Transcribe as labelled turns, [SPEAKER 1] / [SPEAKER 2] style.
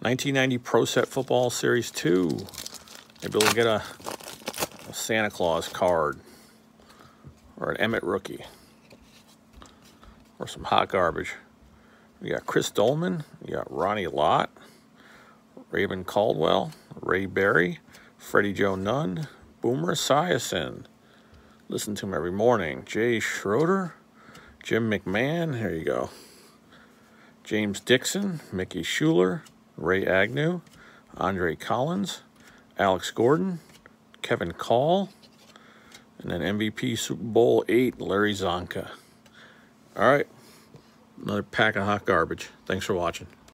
[SPEAKER 1] 1990 Pro Set Football Series 2. Maybe we'll get a Santa Claus card. Or an Emmett rookie. Or some hot garbage. We got Chris Dolman. We got Ronnie Lott. Raven Caldwell. Ray Berry. Freddie Joe Nunn. Boomer Esiason. Listen to him every morning. Jay Schroeder. Jim McMahon. Here you go. James Dixon. Mickey Schuler. Ray Agnew. Andre Collins. Alex Gordon. Kevin Call. And then MVP Super Bowl 8, Larry Zonka. All right. Another pack of hot garbage. Thanks for watching.